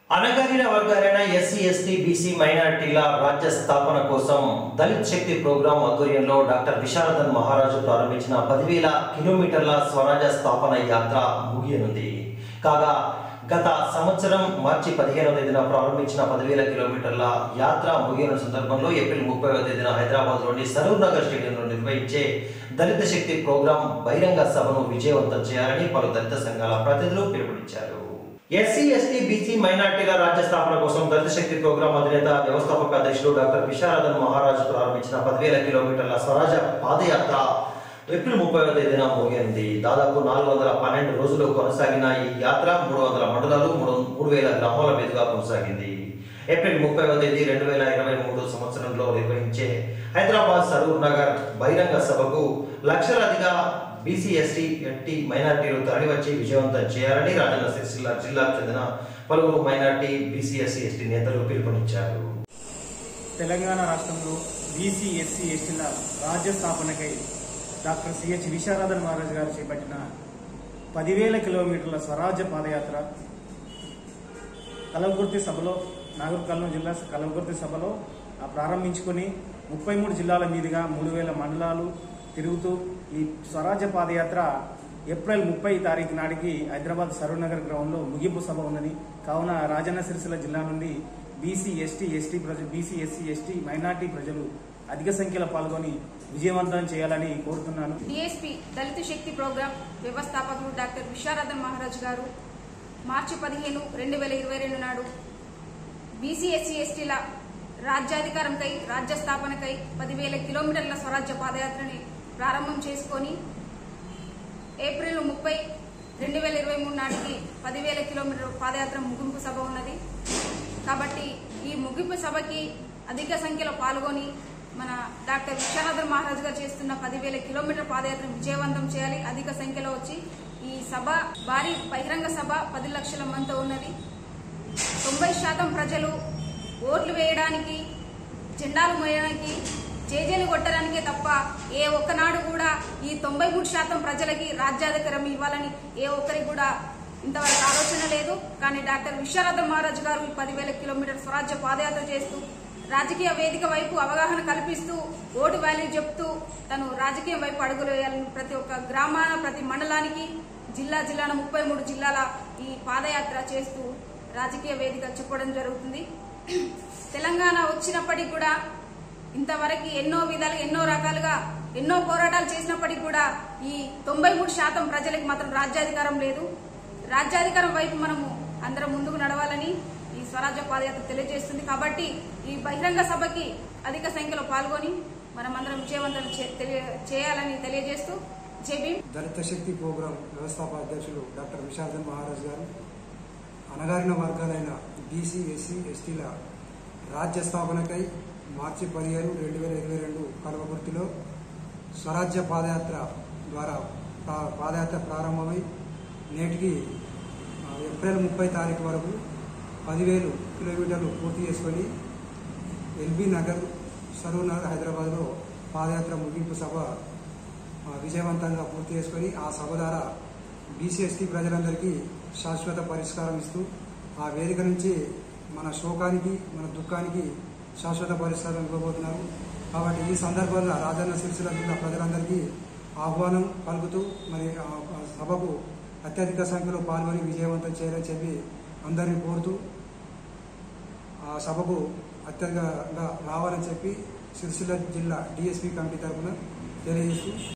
అనగారిన వర్గాలైన SC ST BC మైనారిటీల రాజ్య స్థాపన కోసం దళిత్ శక్తి ప్రోగ్రాం ఆధ్వర్యంలో డాక్టర్ విశారదన్ మహారాజు ప్రారంభించిన 10,000 కిలోమీటర్ల స్వరాజ్య స్థాపన యాత్ర ముగియనుంది. కాగా గత సంవత్సరం మార్చి 15వ తేదీన ప్రారంభించిన 10,000 కిలోమీటర్ల యాత్ర ముగియన సందర్భంలో ఏప్రిల్ 30వ తేదీన హైదరాబాద్లోని సరూర్ నగర్ స్టేడియంలో నిర్వహించే దళిత శక్తి ప్రోగ్రాం బహిరంగ సభను విజయవంతం చేయాలని పలు దళిత సంఘాల ప్రతినిధులు పిలుపునిచ్చారు. ఎస్సీ ఎస్టీ బీసీ మైనారిటీల రాజ్య స్థాపన కోసం దళిత శక్తి ప్రోగ్రాం అధినేత వ్యవస్థాపక అధ్యక్షుడు డాక్టర్ విశారదన్ మహారాజు ప్రారంభించిన 10,000 కిలోమీటర్ల స్వరాజ్య పాదయాత్ర ఏప్రిల్ 30వ తేదీన ముగియంది. దాదాపు 412 రోజులు కొనసాగిన ఈ యాత్ర 300 మండలాలు 3,000 గ్రామాల మీదుగా కొనసాగింది. ఏప్రిల్ 30వ తేదీ 2023 సంవత్సరంలో నిర్వహించే హైదరాబాద్ సరూర్ నగర్ బహిరంగ సభకు లక్షలాదిగా బీసీ ఎస్టీ ఎస్టీ మైనారిటీలు తరలివచ్చి విజయవంతం చేయాలని రాజన్న సిరిసిల్ల జిల్లాకు చెందిన పలువురు మైనారిటీ బీసీ ఎస్సీ ఎస్టీ నేతలు పిలుపునిచ్చారు. తెలంగాణ రాష్ట్రంలో బీసీ ఎస్సీ ఎస్టీల రాజ్య స్థాపనకై డాక్టర్ సిహెచ్ విశారదన్ మహారాజ్ గారు చేపట్టిన 10,000 కిలోమీటర్ల స్వరాజ్య పాదయాత్ర కల్వకుర్తి సభలో నాగర్ కర్నూలు జిల్లా కల్వకుర్తి సభలో ప్రారంభించుకుని 33 జిల్లాల మీదుగా 3,000 మండలాలు తిరుగుతూ ఈ స్వరాజ్య పాదయాత్ర ఏప్రిల్ 30 తారీఖు నాటికి హైదరాబాద్ సరూర్ నగర్ గ్రౌండ్లో ముగింపు సభ ఉన్నది. కావున రాజన్న సిరిసిల్ల జిల్లా నుండి బీసీ ఎస్సీ ఎస్టీ మైనార్టీ ప్రజలు అధిక సంఖ్యలో పాల్గొని విజయవంతం చేయాలని కోరుతున్నాను. డిఎస్పీ దళిత శక్తి ప్రోగ్రాం వ్యవస్థాపకులు డాక్టర్ విశారదన్ మహారాజ్ గారు మార్చి 15, 2022 నాడు బీసీ ఎస్సీ ఎస్టీల రాజ్యాధికారంకై రాజ్య స్థాపనకై 10,000 కిలోమీటర్ల స్వరాజ్య పాదయాత్రని ప్రారంభం చేసుకొని ఏప్రిల్ 30, 2023 నాటికి 10,000 కిలోమీటర్ల పాదయాత్ర ముగింపు సభ ఉన్నది. కాబట్టి ఈ ముగింపు సభకి అధిక సంఖ్యలో పాల్గొని మన డాక్టర్ విశారదన్ మహారాజ్ గారు చేస్తున్న 10,000 కిలోమీటర్ల పాదయాత్రను విజయవంతం చేయాలి. అధిక సంఖ్యలో వచ్చి ఈ సభ భారీ బహిరంగ సభ 10 లక్షల మందితో ఉన్నది. 90% ప్రజలు ఓట్లు వేయడానికి, జెండాలు మోయడానికి, జేజేలు కొట్టడానికే తప్ప ఏ ఒక్కనాడు కూడా ఈ 93% ప్రజలకి రాజ్యాధికారం ఇవ్వాలని ఏ ఒక్కరికి కూడా ఇంతవరకు ఆలోచన లేదు. కానీ డాక్టర్ విశారదన్ మహారాజ్ గారు ఈ 10,000 కిలోమీటర్ల స్వరాజ్య పాదయాత్ర చేస్తూ రాజకీయ వేదిక వైపు అవగాహన కల్పిస్తూ ఓటు వాల్యూ చెప్తూ తను రాజకీయం వైపు అడుగులు వేయాలని ప్రతి ఒక్క గ్రామాన ప్రతి మండలానికి జిల్లాన 33 జిల్లాల ఈ పాదయాత్ర చేస్తూ రాజకీయ వేదిక చెప్పడం జరుగుతుంది. తెలంగాణ వచ్చినప్పటికి కూడా ఇంతవరకు ఎన్నో విధాలుగా ఎన్నో రకాలుగా ఎన్నో పోరాటాలు చేసినప్పటికీ కూడా ఈ 93% ప్రజలకు మాత్రం రాజ్యాధికారం లేదు. రాజ్యాధికారం వైపు మనము అందరం ముందుకు నడవాలని ఈ స్వరాజ్య పాదయాత్ర తెలియజేస్తుంది. కాబట్టి ఈ బహిరంగ సభకి అధిక సంఖ్యలో పాల్గొని మనమందరం విజయవంతం చేయాలని తెలియజేస్తూ జేబీ దళిత శక్తి ప్రోగ్రాం వ్యవస్థాపక అధ్యక్షులు డాక్టర్ విశారదన్ మహారాజ్ గారు అనగారిన వర్గాలైన బీసీ ఎస్సీ ఎస్టీల రాజ్య స్థాపనకై మార్చి 15, 2022 కల్వకుర్తిలో స్వరాజ్య పాదయాత్ర ద్వారా పాదయాత్ర ప్రారంభమై నేటికి ఏప్రిల్ 30 తారీఖు వరకు 10,000 కిలోమీటర్లు పూర్తి చేసుకొని ఎల్బీ నగర్ సరూర్ నగర్ హైదరాబాద్లో పాదయాత్ర ముగింపు సభ విజయవంతంగా పూర్తి చేసుకొని ఆ సభ ద్వారా బీసీ ఎస్టీ ప్రజలందరికీ శాశ్వత పరిష్కారం ఇస్తూ ఆ వేదిక నుంచి మన శోకానికి మన దుఃఖానికి శాశ్వత పరిష్కారం ఇవ్వబోతున్నారు. కాబట్టి ఈ సందర్భంగా రాజన్న సిరిసిల్ల జిల్లా ప్రజలందరికీ ఆహ్వానం పలుకుతూ మరి సభకు అత్యధిక సంఖ్యలో పాల్గొని విజయవంతం చేయాలని చెప్పి అందరినీ కోరుతూ ఆ సభకు అత్యధికంగా రావాలని చెప్పి సిరిసిల్ల జిల్లా డిఎస్పీ కమిటీ తరఫున తెలియజేస్తూ